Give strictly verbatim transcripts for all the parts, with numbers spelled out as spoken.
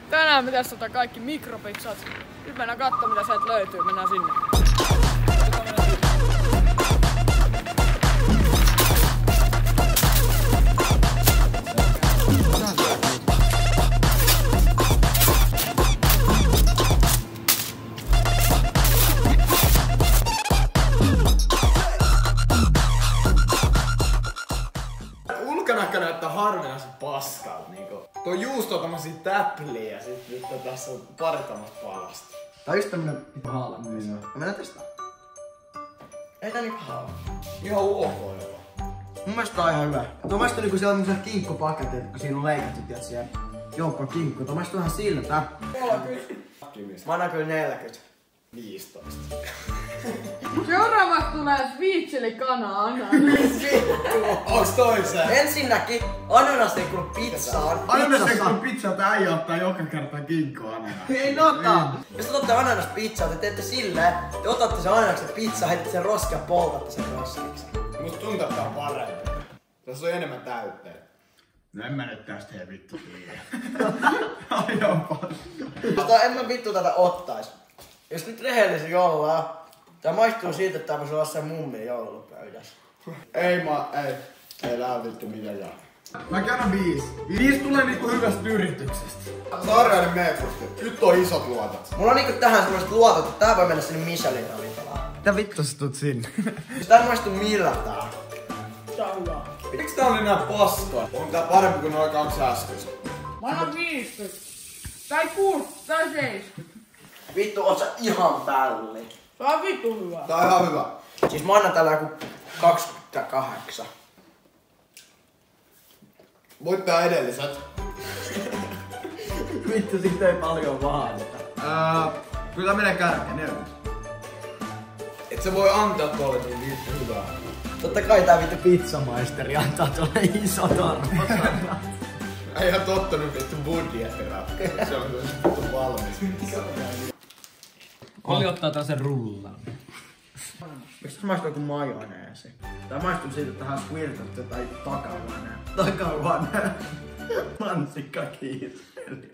Tänään me testataan kaikki mikropizzat. Nyt mennään katsomaan mitä sieltä löytyy. Mennään sinne. Ulkonäkö näyttää harvinaisen paskalta. Niinku. Tuo juusto on tommosia täpliä ja sit vittu tässä on pari tämmöstä palasta. Tää on just tämmönen haala. Niin. Mennään testaa. Ei tää niinku haala. Ihan ok jolla. Mun mielestä tää on ihan hyvä. Tuo maistuu niinku siellä on semmosia kinkkupaketit, kun siinä on leikattu, tiiät siellä joukkoon kinkkuja. Tuo maistuu ihan siltä. kolmekymmentä. Mä annan kyllä neljäkymmentä. viisitoista. Seuraavaksi tulee sweet-chili-kana ananas. Onks toi se? Ensinnäkin ananas ei kuulu pizzaan. Ananas ei kuulu pizzaa, tää äijä ottaa joka kerta kinkku ananas. Ei nota! Jos te otatte ananas pizzaa, te teette silleen, te otatte sen ananaksen pizzaa, heitätte sen roskia ja poltatte sen roskiksi. Musta tuntuu, että tää on parempi. Tässä on enemmän täytteitä. No en mä nyt tästä hei vittu tiedä. Aivan paska. Mutta en mä vittu tätä ottais. Jos nyt rehellisesti ollaan, tää maistuu siitä, että tää voisi olla se mummin joulupöydässä. Ei mä, ei. Ei läytetty mitä jää. Mä käyn viisi. Viisi tulee niinku hyvästä yrityksestä. Saariainen meekosti. Nyt on isot luotat. Mulla on niinku tähän semmoiset luotot, että tää voi mennä sinne Michelin ravintolaan. Mitä vittu sä tuut sinne? Tää maistuu millä tää? Tää on hyvä. Miksi tää oli nää paskaa? On tää parempi kuin noin kaksi äskeistä. Mä annan viisikymmentä. Tai kuusi, tai seitsemänkymmentä. Vittu, oot sä ihan pälli. Tää on vittu hyvä. Tää on ihan hyvä. Siis mä annan tällä joku kaksikymmentäkahdeksan. Voittaa edelliset. Vittu, siitä ei paljon vaadita. Ää, kyllä menee kärkeen, neljäs. Et sä voi antaa tuolle niin vittu hyvää. Totta kai tää vittu pizzamaisteri antaa tuolle isot arvosanat. Ei ihan tottunut vittu budjettirää. Se on myös vittu valmis. Oli ottaa tällaisen rullan. Miksi tää maistuu joku majoneesi? Tää maistuu siitä, että tähän on squirtattu tai takavanne. Takavanne. Mansikka kiiseli.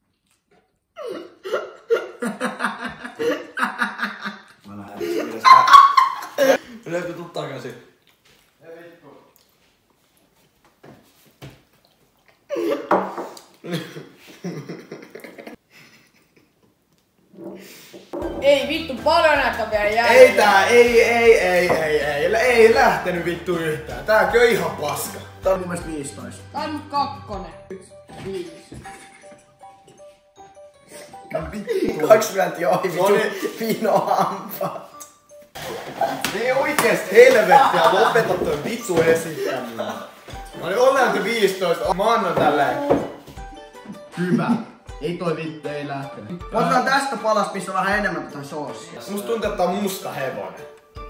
Mä lähden. Löytyy tuu takaisin. Ei vittu, paljon näitä vielä jäljellä. Ei tää, ei, ei, ei, ei, ei, ei lähtenyt vittu yhtään. Tääkö on ihan paska. Tää on mun mielestä viisitoista. Tää on nyt kakkonen. Viisi. kaksikymmentä joo, No vittu niin. vinohampaat. Niin oikeesti helvettiä, lopeta toi vittu esittäminen. Mä olin olleankin viisitoista, mä annan tälleen. Hyvä. Ei toi vittu, ei lähtenyt. Otetaan tästä palas, missä on vähän enemmän tätä soossia. Musta tuntuu, että tää on musta hevonen.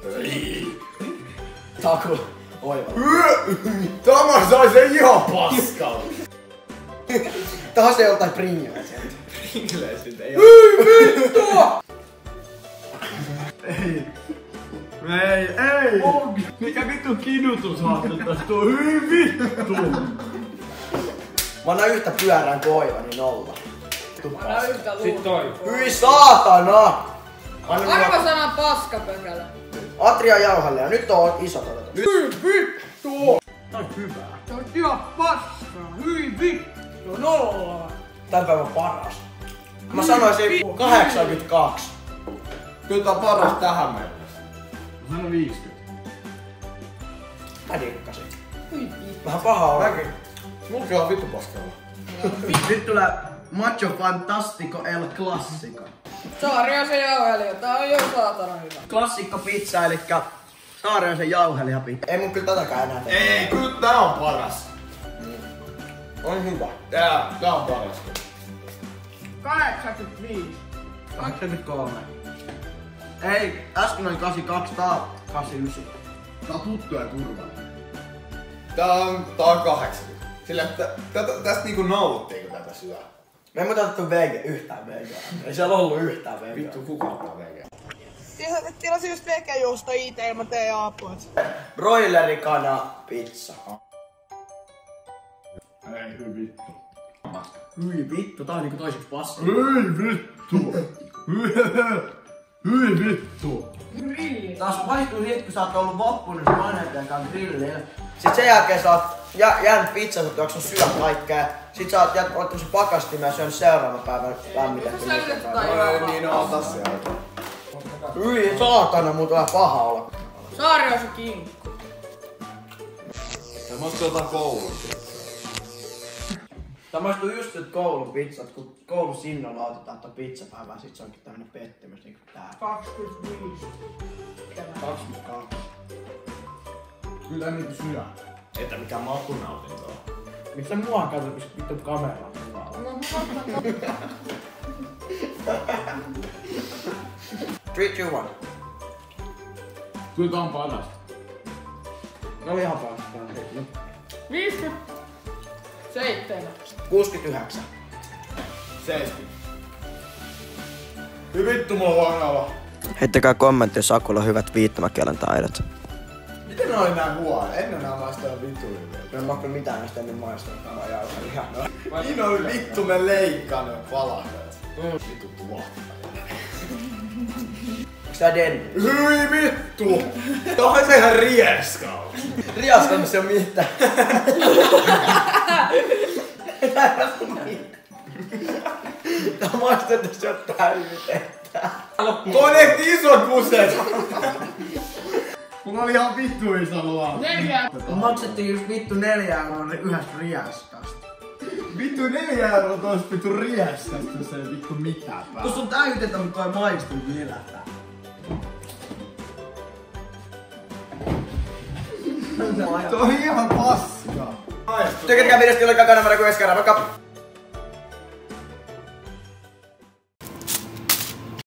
Taku. Oiva. Tämä sai sen ihan paskalla. Taas ei jotain pringleisiä. Pringleisiltä ei oo. Hyi vittu! Ei. Ei, ei! Mikä vittu kidutus on tästä? Tuo hyi vittu! Mä annan yhtä pyörään kuin Oiva, niin nolla. Mä annan yhtä luuta. Sit toi. Hyi saatana! Anna Arvosana paskapökälä. Atria jauhalle ja nyt on iso odotus. Hyi vittu! Tää on hyvää. Tää on ihan paskaa. Hyi vittu. Nolla. Tän päivän paras. Mä sanoisin kahdeksankymmentäkaksi. Kyllä tää on paras tähän mennessä. Mä sanon viisikymmentä. Mä dikkasin. Hyi vittu. Vähän paha on. Mäkin. Mulkin on vittu paskalla. Nyt tulee Macho Fantastico El Classico. Saariaisen jauhelija. Tää on jo saatana hyvä. Klassikko pizza, elikkä Saariaisen jauhelija pizza. Ei mun kyllä tätäkään enää tehdä. Ei, kyllä tää on paras. On hyvä. Tää, tää on paras. kahdeksankymmentäviisi. kahdeksankymmentäkolme. Ei, äsken oli kahdeksankymmentäkaksi, tää on kahdeksankymmentäyhdeksän. Tää on tuttu ja turvallinen. Tää on, tää on kahdeksankymmentä. Sillä tä, tätä, tästä niinku nauttii kun tätä syö. Me emme otettu vege, yhtään vegeä. Ei siellä ollut yhtään vegeä. Vittu kuka ottaa vegeä. Tilasin just vegejuusta I T ilman teidän apua. Broilerikana pizza. Ei hyvin vittu. Hyi vittu, tää on niinku toiseksi passi. Hyi vittu! Hyi vittu! Taas maistuu siitä, kun sä oot ollut vappuun vanhempien kanssa grillillä. Sit sen jälkeen sä oot jä, jäänyt pizzan, mutta onko sun syö kaikkea. Sit sä oot jättänyt sun pakastimeen ja syönyt seuraavan päivän lämmitetty. Ei niin ota sieltä. Hyi saatana, mun tulee paha olla. Saari on se kinkku. Ja mä oon jotain koulussa. Tää maistuu just nyt koulupizzat, kun koulu sinnolla otetaan tuon pizzapäivää, sit se onkin tämmönen pettymys niinku tää. kaksikymmentäviisi. kaksikymmentäkaksi. Kyllä tää niinku syö. Että mikä makunautinto on. Miksi sä mua katsot, kun vittu kameraan kuvaa? three, two, one. Kyllä tää on parasta. No ihan paskaa. viisikymmentäseitsemän. kuusikymmentäyhdeksän. seitsemänkymmentä. Hyvin vittu mulla on huonoa. Heittäkää kommentti, jos Akulla on hyvät viittomakielen taidot. Miten ne oli nää huono? Ennen nää maistaa vittu hyviä. Mä en maksa mitään näistä ennen maistanut, mä oon jauhan ihan noin. Niin oli vittu me leikkaa ne palahdet. Vittu tuohtaa. Onks tää Denni? Hyi vittu! Onhan se ihan rieskaus. Riastamassa ei oo mitään. Tää maistuu, että se ottaa hyvitettä. Toi ehti isot kuset! Mulla oli ihan vittu iso luo. Neljä. Maksettiin just vittu neljä euroa yhdestä riaskasta. Vittu neljä euroa tois vittu rieskasta, jos ei vittu mitään päällä. Tuossa on täytettä, mutta toi maistuu vilätä. Toi on ihan paskaa. Tykkäätkää videosta, jolle kanava, kun edes kerran, vaikka